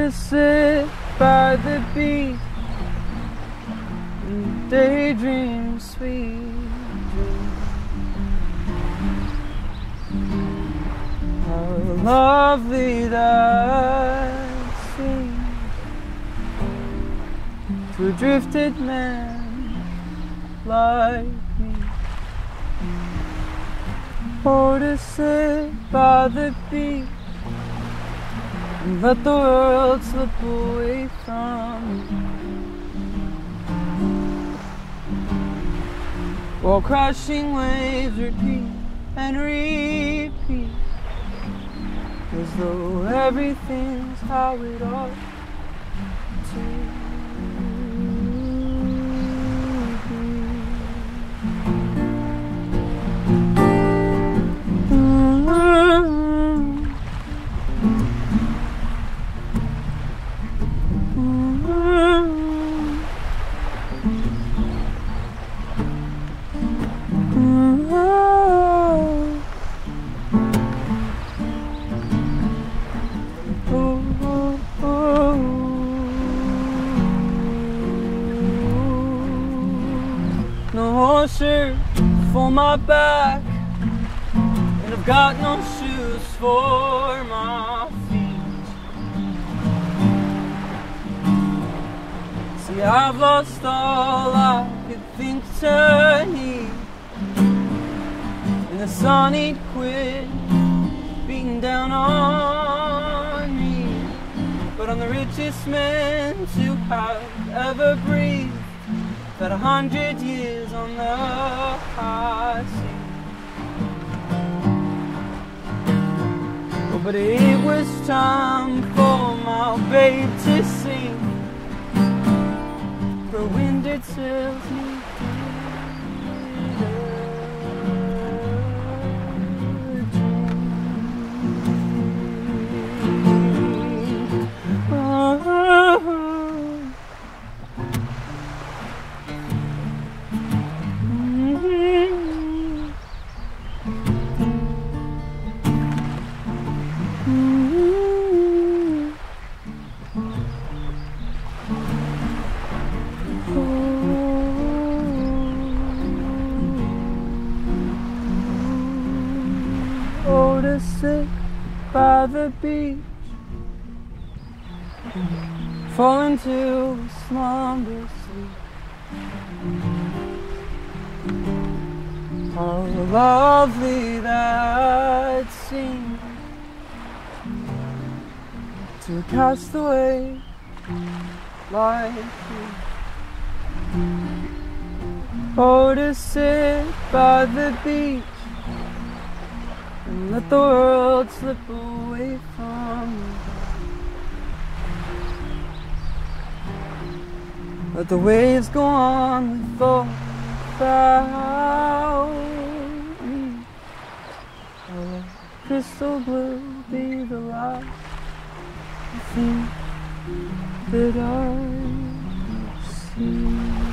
to sit by the beach and daydream sweet dreams. How lovely that seems to a drifted man like me. Or to sit by the beach and let the world slip away from me, while crashing waves repeat and repeat, as though everything's how it ought to be. No more shirt for my back, and I've got no shoes for my feet. See, I've lost all I could think to need, and the sun ain't quit beating down on me. But I'm the richest man to have ever breathed, that 100 years on the high sea. Oh, but it was time for my babe to sing, for wind it tells me oh, to sit by the beach, fall into slumber sleep. How lovely that seems to a castaway like you. Oh, to sit by the beach and let the world slip away from me, let the waves go on without me. Oh, let crystal blue be the last thing that I see.